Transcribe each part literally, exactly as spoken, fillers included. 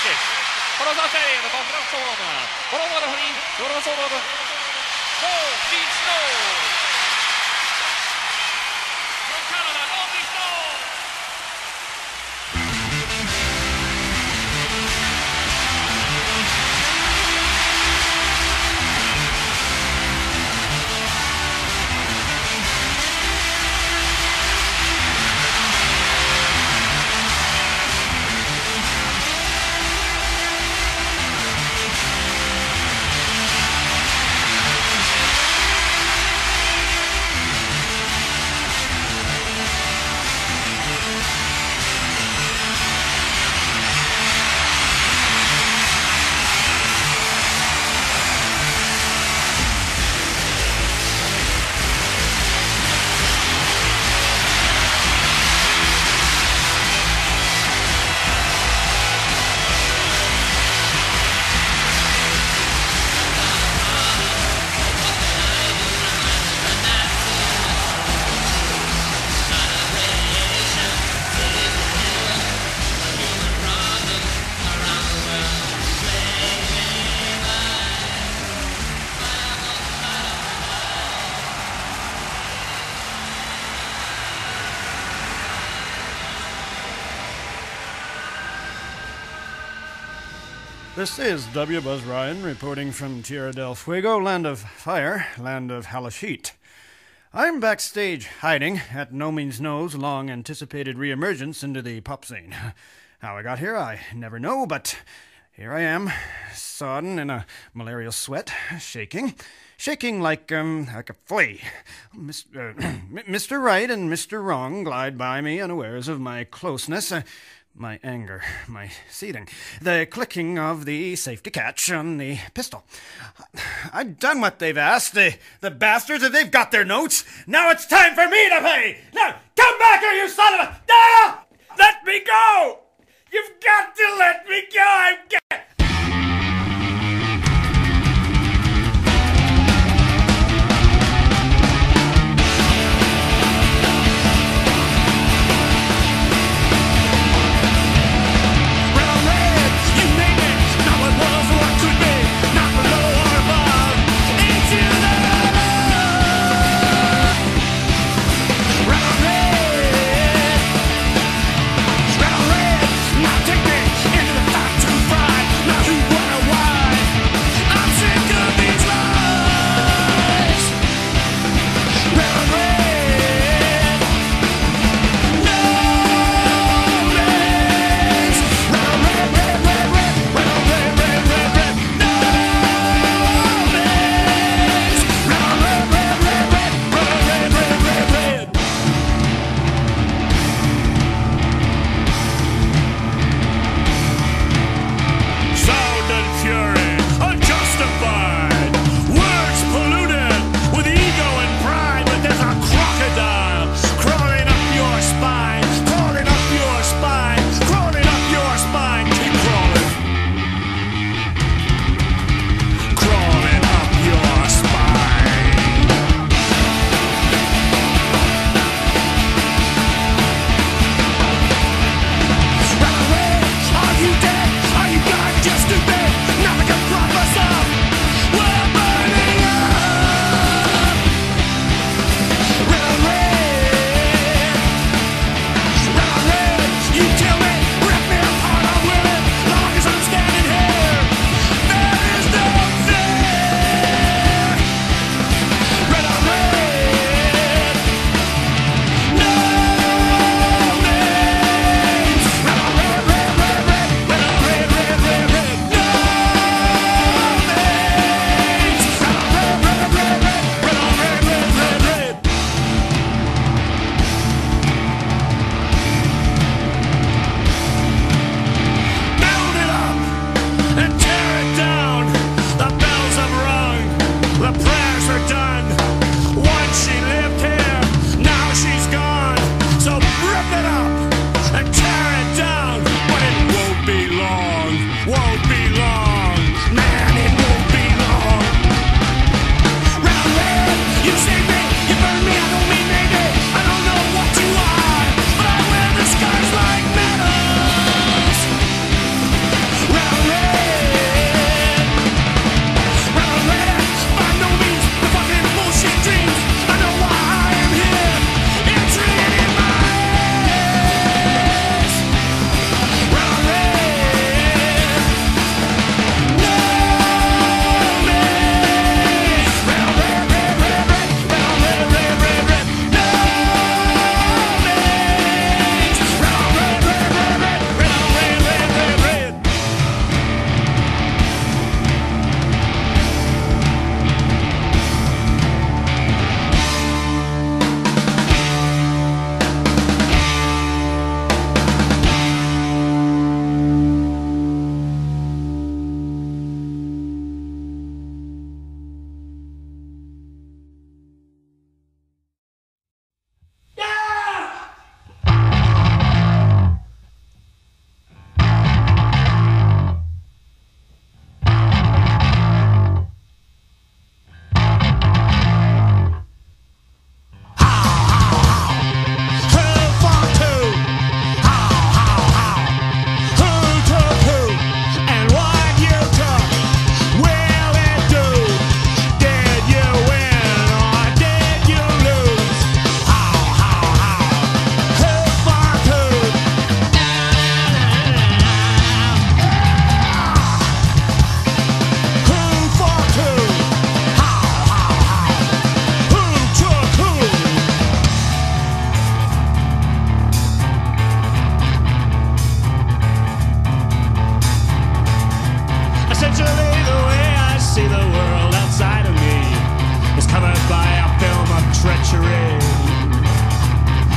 Widget. For the setting, the contract solo. For the water, honey. For the solo. NoMeansNo. From Canada, NoMeansNo. This is W. Buzz Ryan reporting from Tierra del Fuego, land of fire, land of Halashit. I'm backstage hiding at NoMeansNo's long-anticipated reemergence into the pop scene. How I got here, I never know, but here I am, sodden in a malarial sweat, shaking, shaking like, um, like a flea. Miss, uh, Mister Wright and Mister Wrong glide by me unawares of my closeness, uh, my anger, my seething, the clicking of the safety catch on the pistol. I've done what they've asked, the, the bastards, if they've got their notes. Now it's time for me to pay! Now, come back here, you son of a... Ah! Let me go! You've got to let me go! I'm get... Now take me into the fight to fight.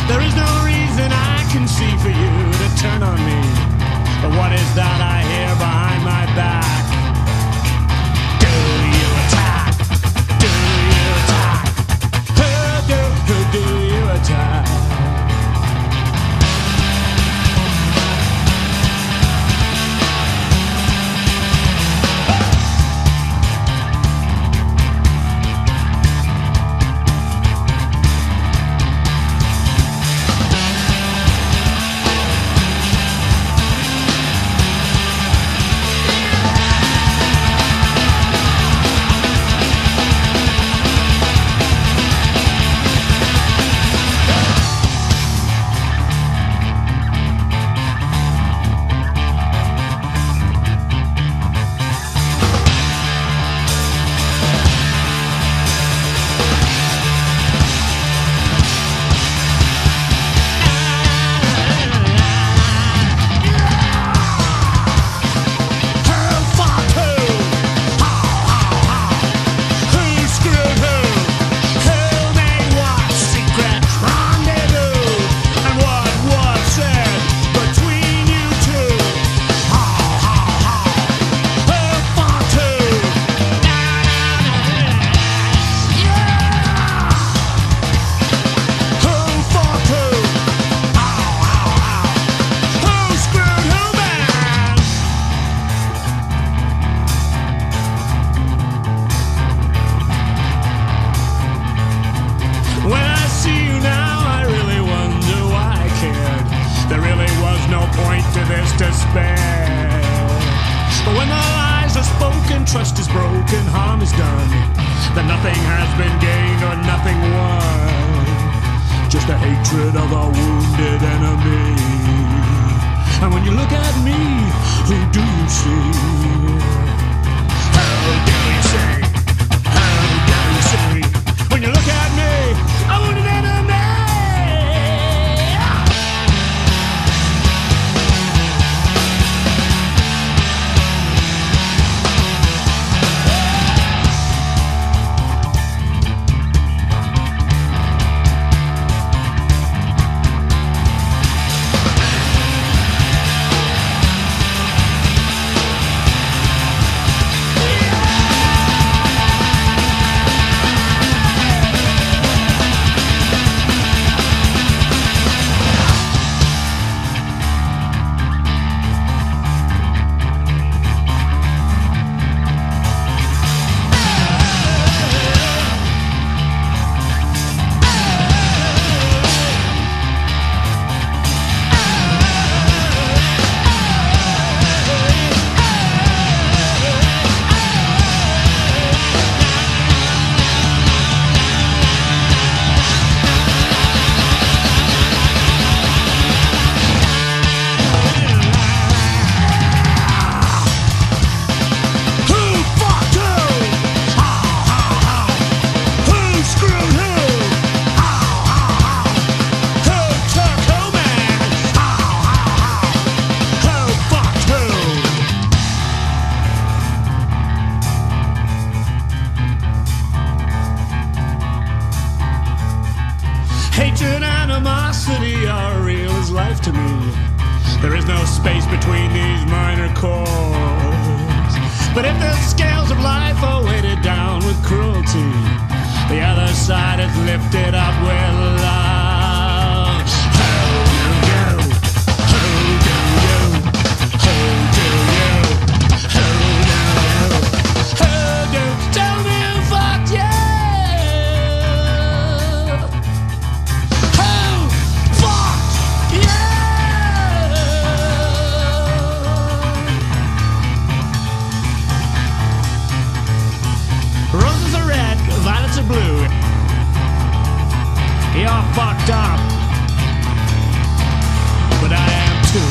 There is no reason I can see for you to turn on me. But what is that I hear behind my back? Do you attack? Do you attack? Who do, who do you attack? Trust is broken, harm is done. Then nothing has been gained or nothing won. Just a hatred of a wounded enemy. And when you look at me, who do you see? How do you see? How do you see? When you look at me, a wounded enemy. Hatred and animosity are real as life to me. There is no space between these minor chords. But if the scales of life are weighted down with cruelty, the other side is lifted up with love. How do you? How do you? How do you? How do you? How do you? Tell me who fucked you? Violets are blue. You're fucked up. But I am too.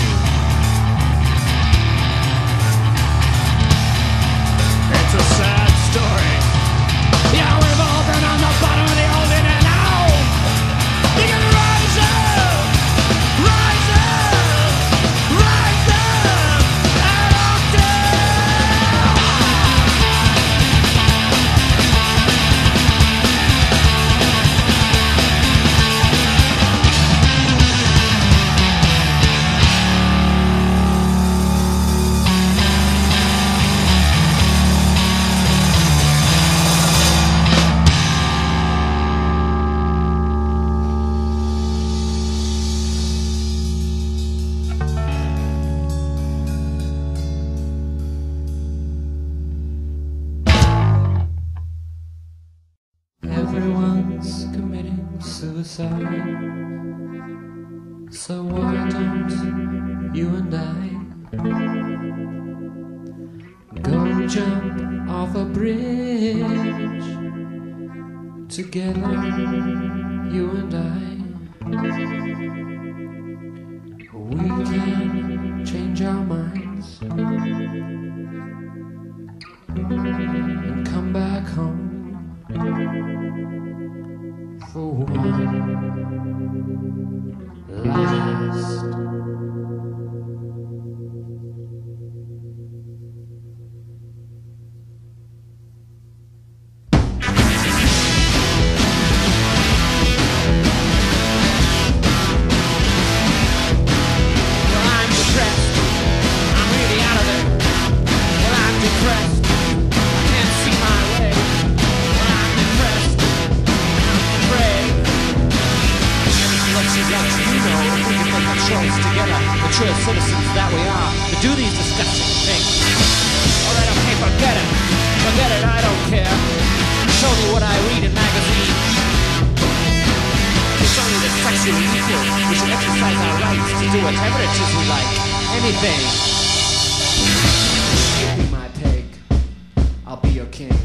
It's a sad story. Yeah, we've all been on the bottom of the ocean and now you gotta rise up! Rise up! Rise up! And up down! suicide. So why don't you and I go jump off a bridge together, you and I? We can change our minds and come back home for one last. Citizens that we are, to do these disgusting things. Alright, okay, forget it. Forget it, I don't care. It's only what I read in magazines. It's only the sexually equal. We should exercise our rights to do whatever it is we like. Anything. Give me my peg. I'll be your king.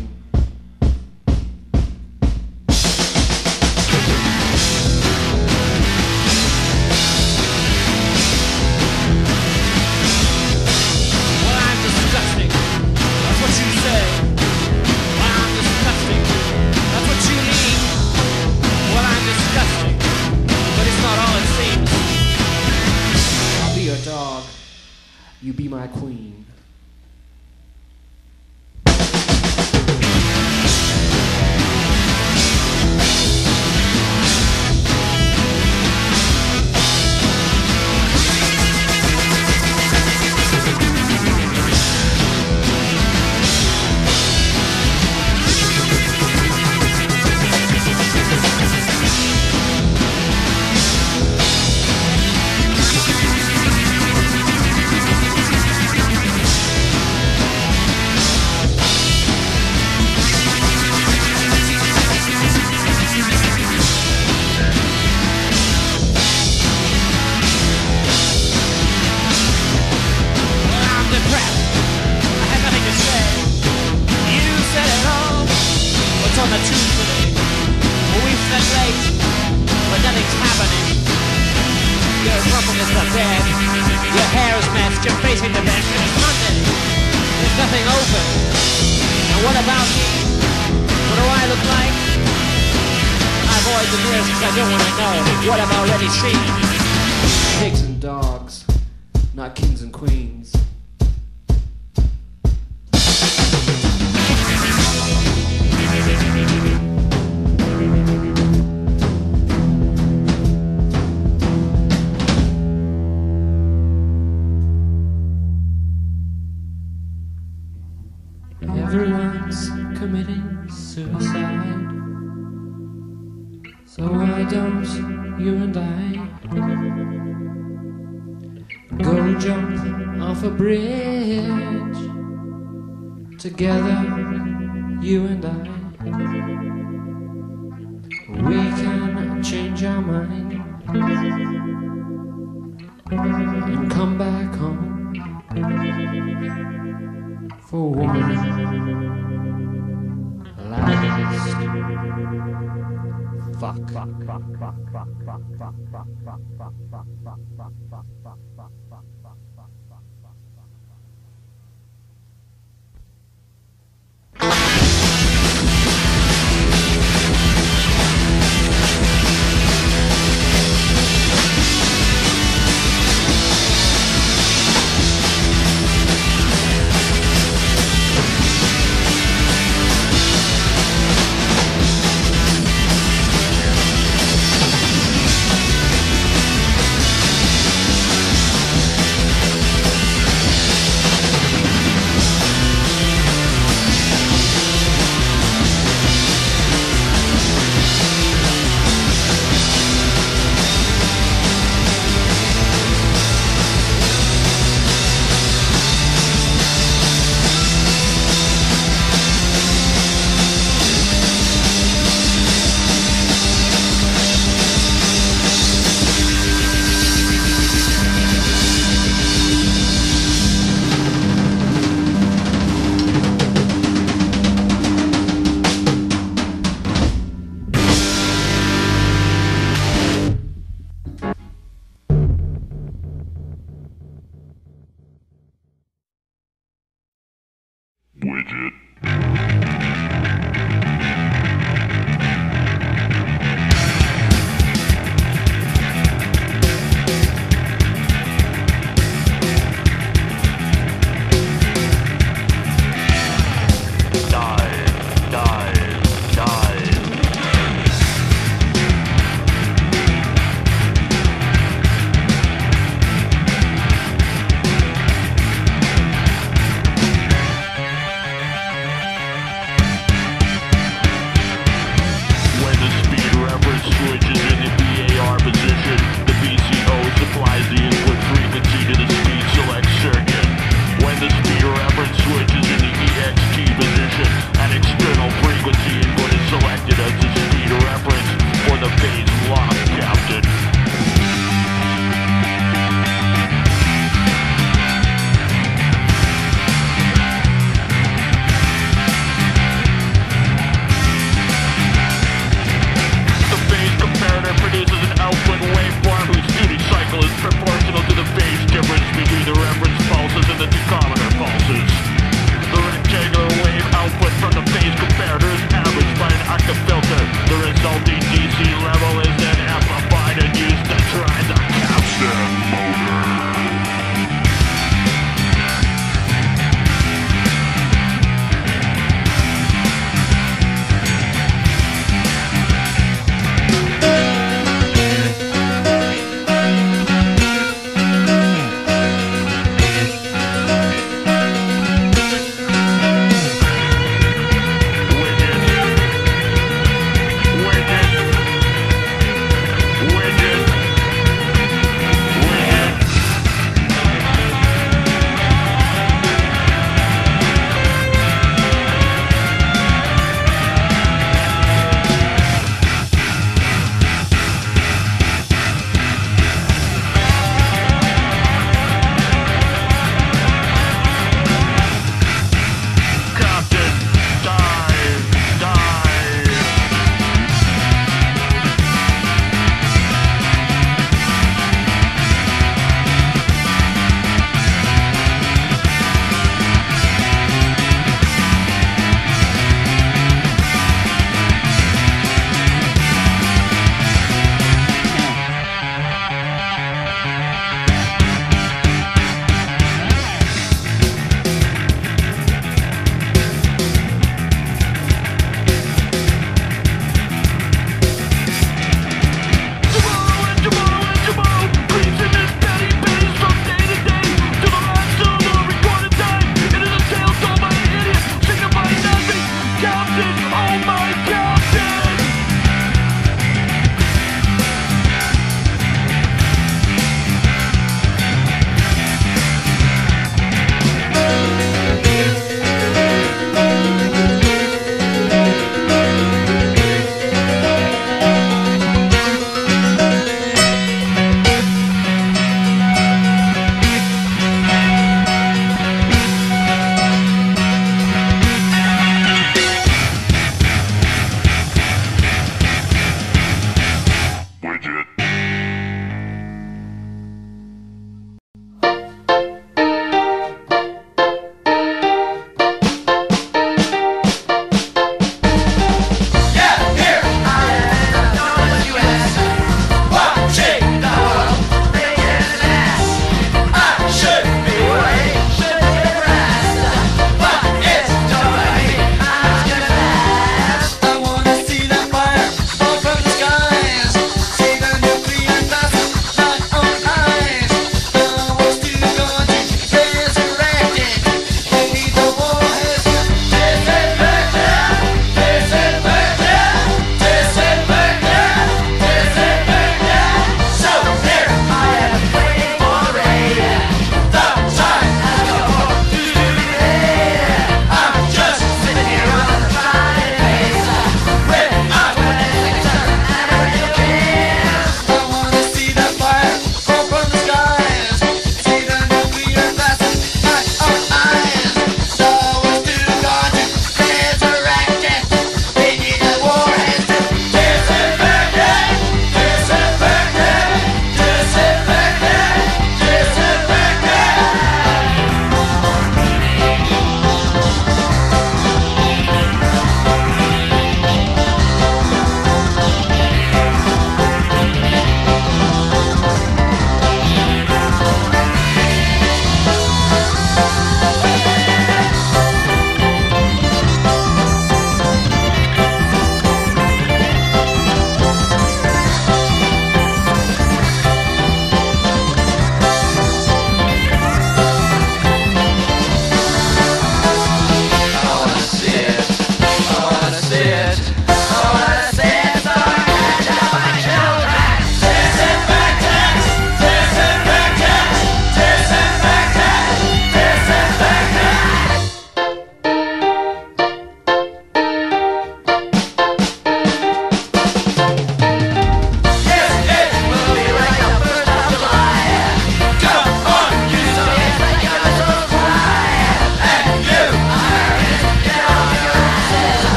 You be my queen. Pigs and dogs, not kings and queens. Everyone's committing suicide. So why don't you and I go jump off a bridge together, you and I? We can change our mind and come back home for one last fuck, fuck, fuck, fuck, fuck, fuck, fuck, fuck, fuck, fuck, fuck, fuck, fuck, fuck, fuck, fuck, fuck, fuck. D C level is then amplified and used to drive the capstan motor. Widget, widget, widget.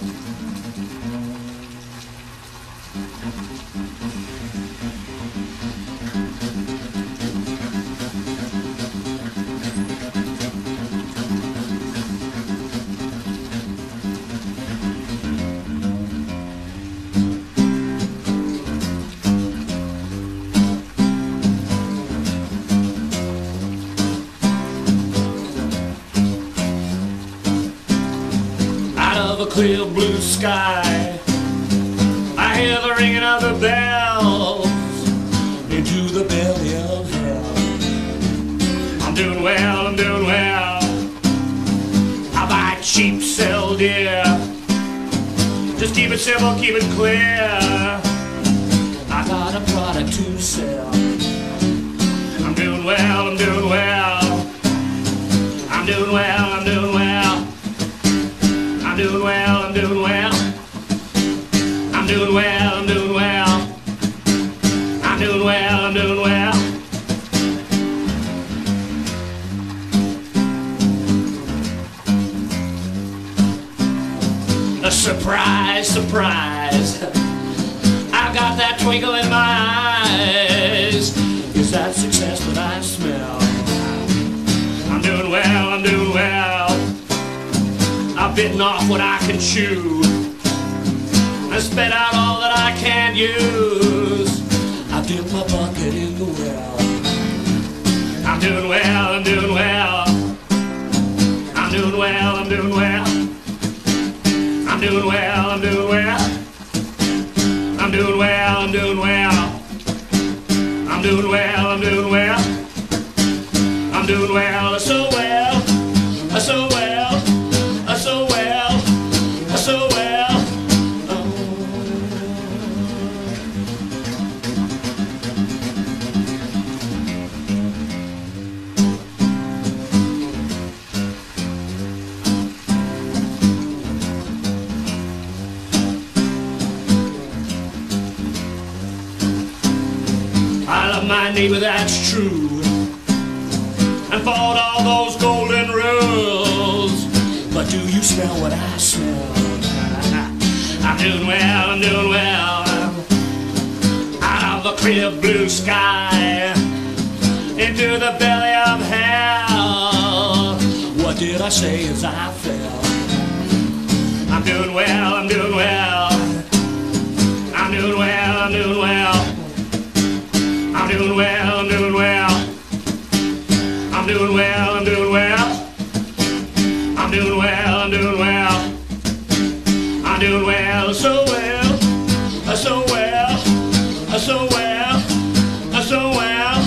Of a clear blue sky, I hear the ringing of the bells into the belly of hell. I'm doing well, I'm doing well. I buy cheap, sell dear. Just keep it simple, keep it clear. I got a product to sell. I'm doing well, I'm doing well. I'm doing well, I'm doing well. I'm doing well, I'm doing well. I'm doing well, I'm doing well. I'm doing well, I'm doing well. A surprise, surprise. I've got that twinkle in my eyes. Is that success that I smell? I'm doing well, I'm doing well. I've bitten off what I can chew. I spit out all that I can use. I dip my bucket in the well. I'm doing well, I'm doing well. I'm doing well, I'm doing well. I'm doing well, I'm doing well. I'm doing well, I'm doing well. I'm doing well, I'm doing well. I'm doing well, so well, so well. So well, so well. Oh. I love my neighbor, that's true, and followed all those golden rules. But do you smell what I smell? I'm doing well, I'm doing well. Out of the clear blue sky, into the belly of hell. What did I say as I fell? I'm doing well, I'm doing well. I'm doing well, I'm doing well. I'm doing well, I'm doing well. I'm doing well, I'm doing well. I'm doing well, I'm doing well. I'm doing well, so well, so well, so well, so well.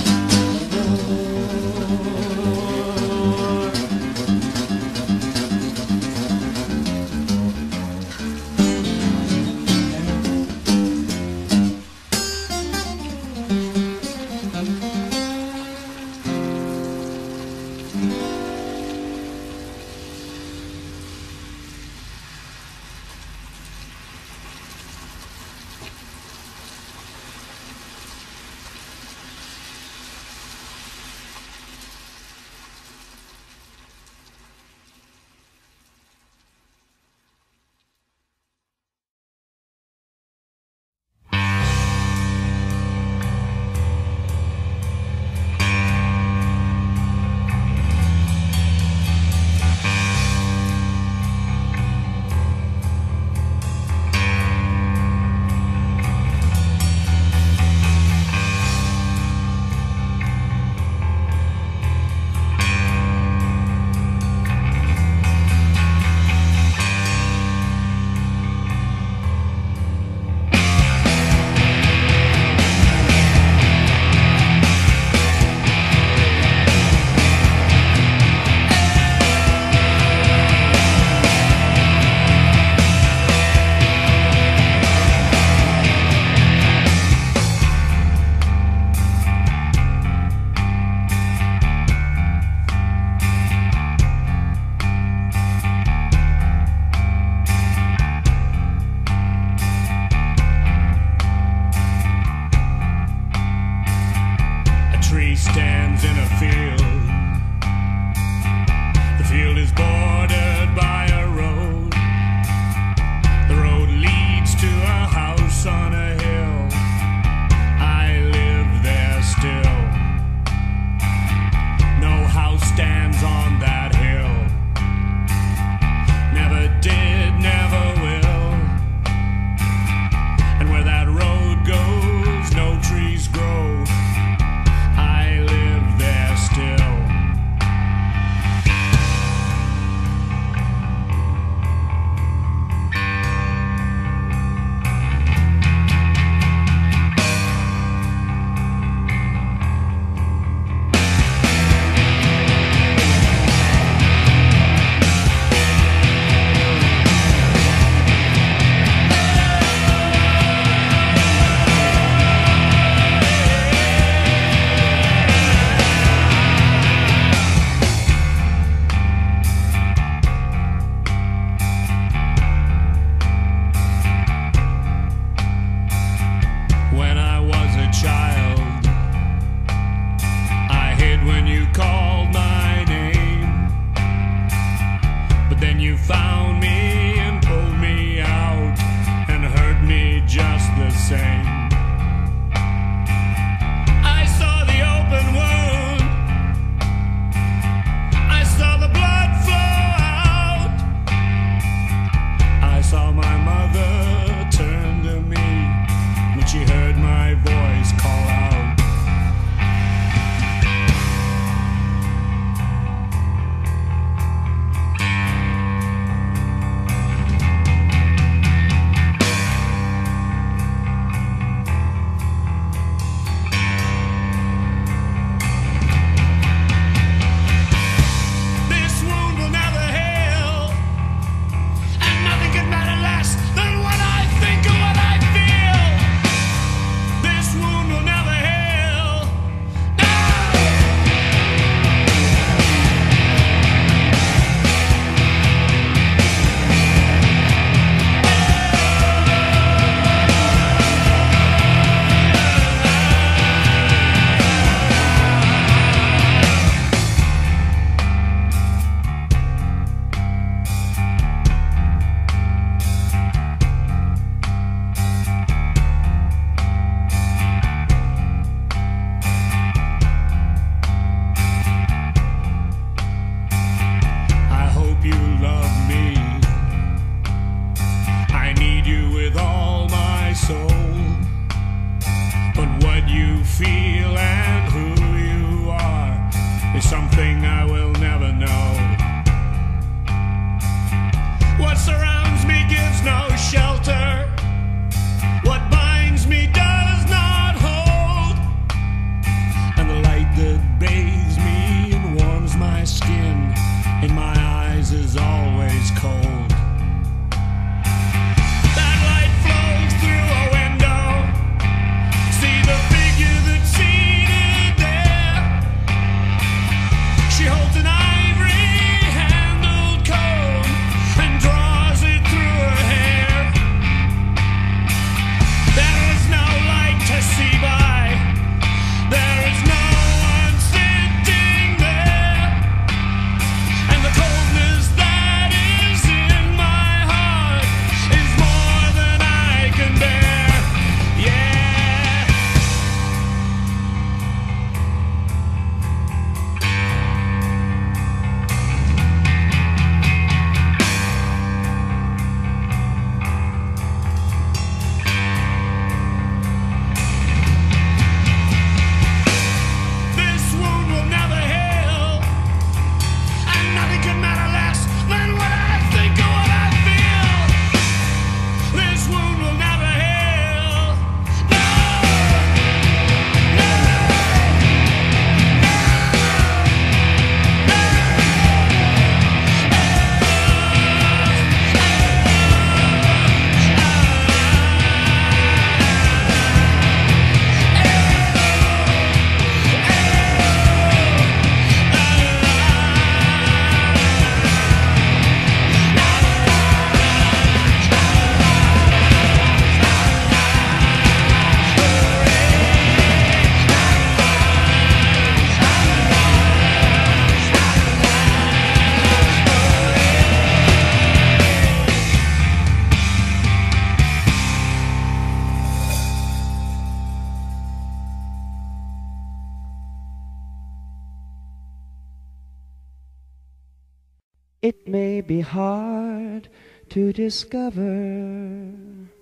may be hard to discover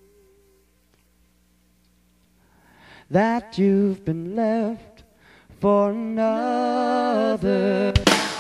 that you've been left for another.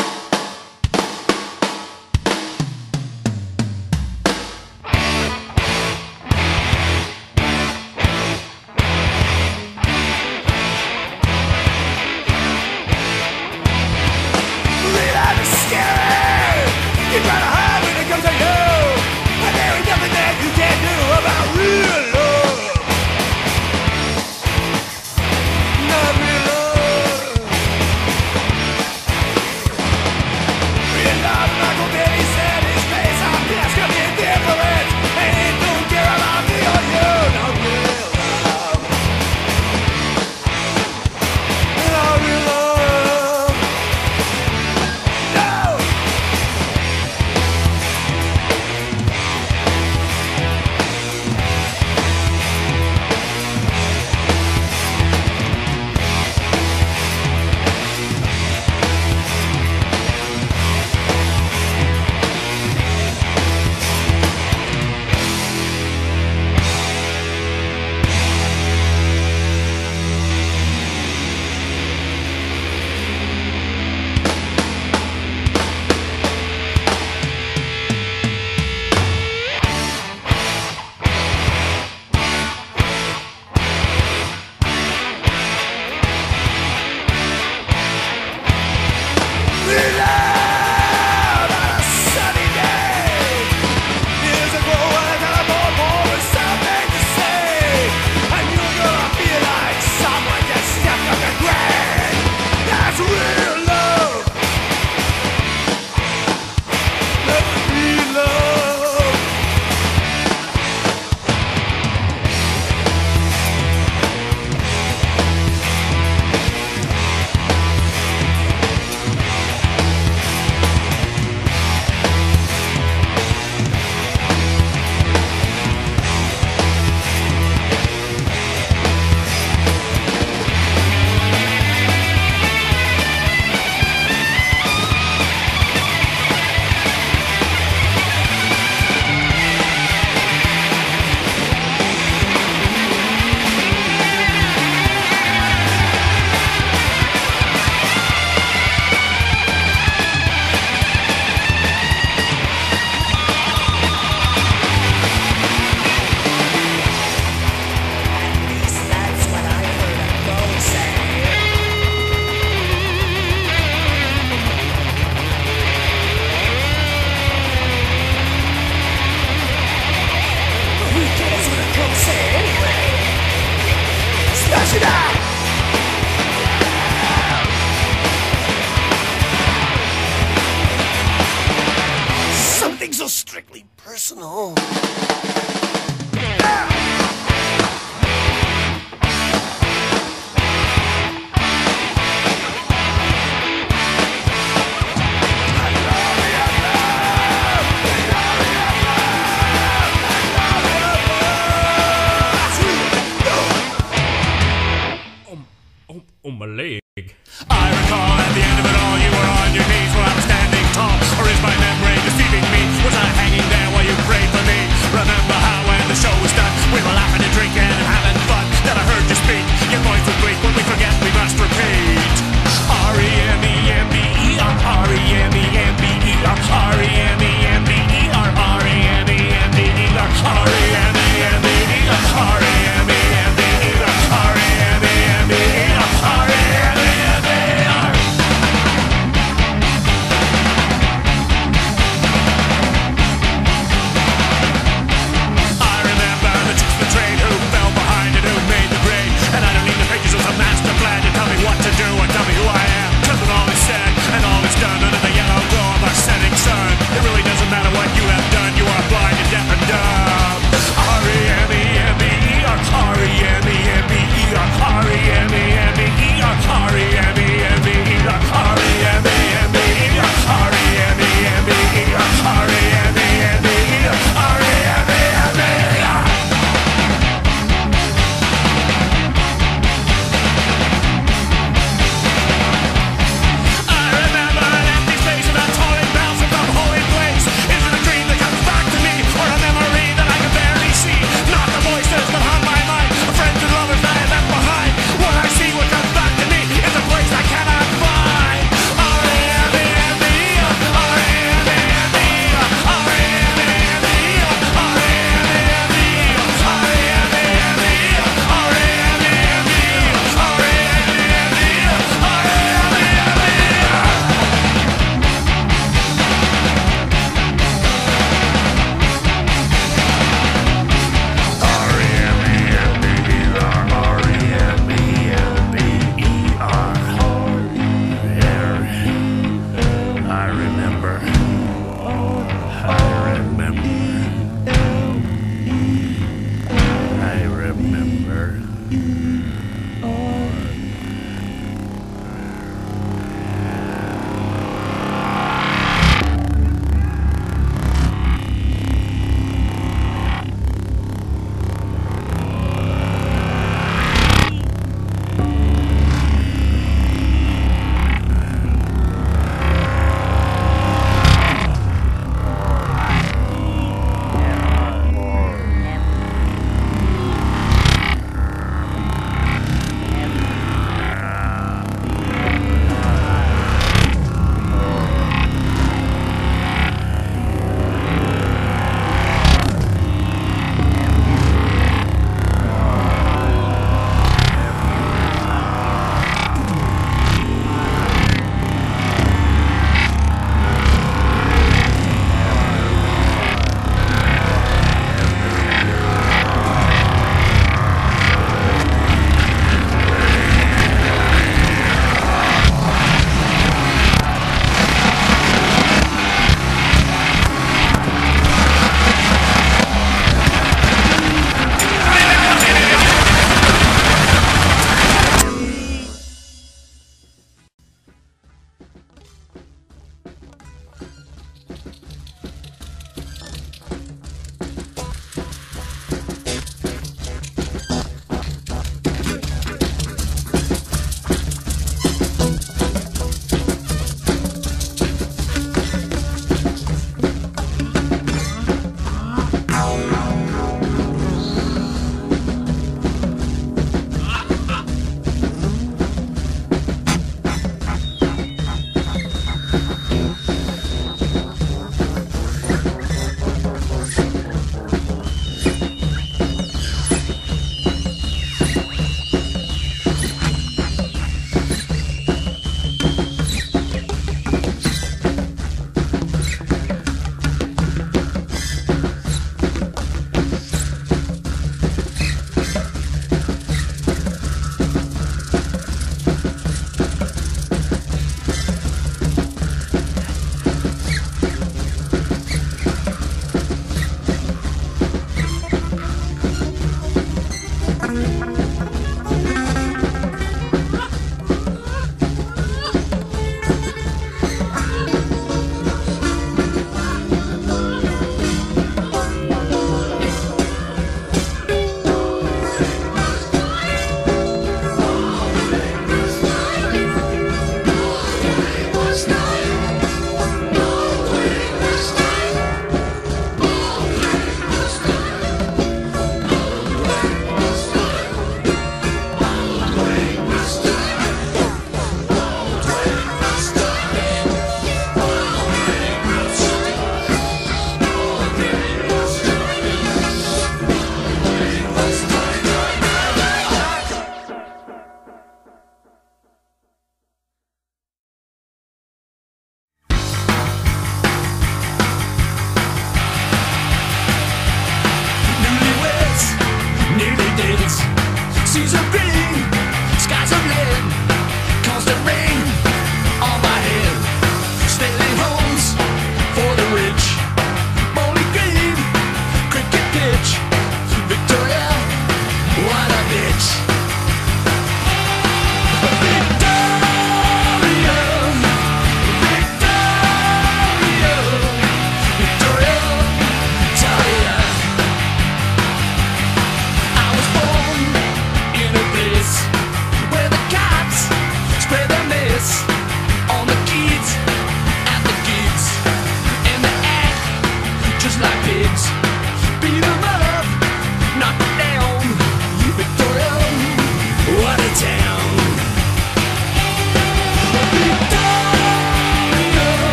personal. On my leg. I recall at the end of it all you were on your knees while I was standing tall. Or is my memory deceiving me? Was I hanging there while you prayed for me? Remember how when the show was done we were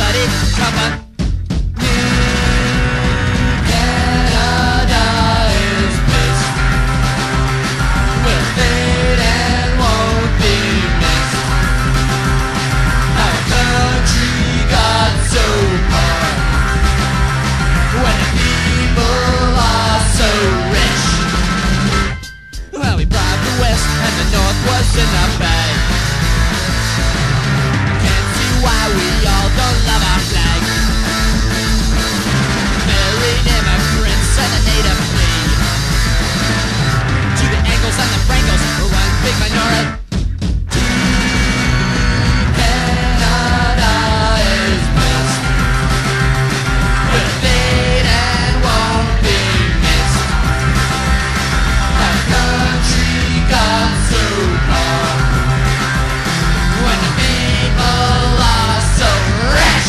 bloody cover. Canada is pissed. Will fade and won't be missed. Our country got so far when the people are so rich. Well, we bribed the West and the North was in the bag. Can't see why we all don't love our flag. Married immigrants and a native flea. To the Angles and the Frankles, we're one big minority. Canada is best. Will fade and won't be missed. Our country got so far when the people are so rich.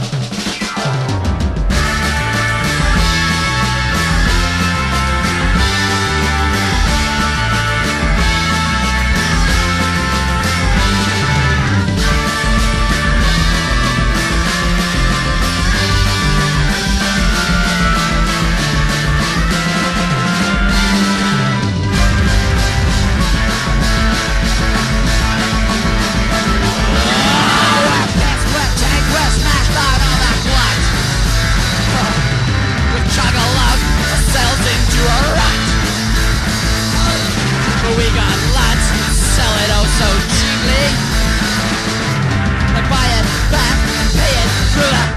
We got lots, sell it oh so cheaply. And buy it back and pay it through the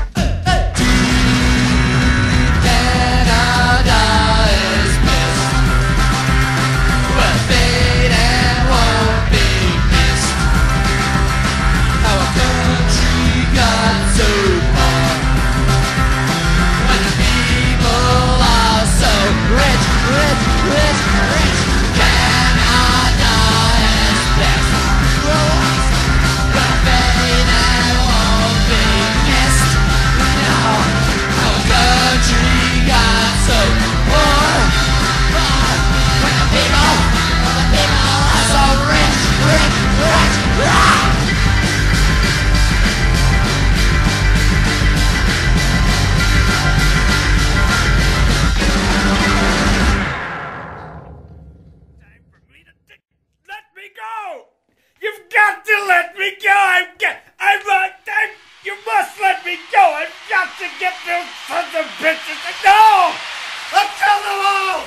Canada is pissed. Will fade and won't be missed. Our country got so far when the people are so rich, rich, rich, rich. Canada is best. Will fade and won't be missed. No, our country got so poor, poor when the people, the people are so rich, rich, rich, rich. Let me go! You've got to let me go! I'm get, I'm, uh, I'm, you must let me go! I've got to get those sons of bitches! No! I'll tell them all!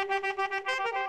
Thank you.